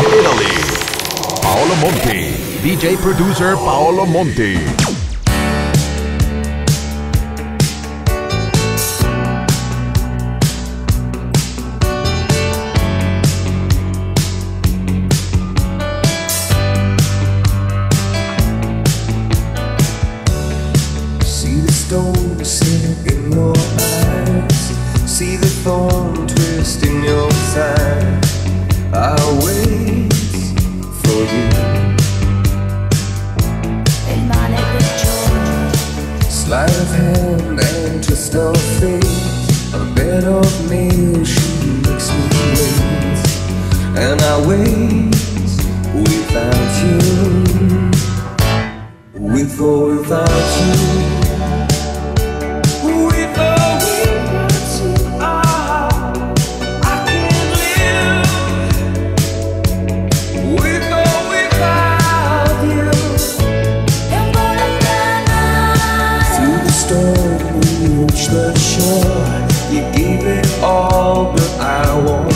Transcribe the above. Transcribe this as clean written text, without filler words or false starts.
Italy, Paolo Monti, DJ producer Paolo Monti. See the stone set in your eyes, see the thorn twist in your side. I'll wait for you. Sleight of hand and twist of fate, a bed of nails she makes me wait. And I wait without you, with or without you. Storm, we reached the shore. You gave it all, but I won't.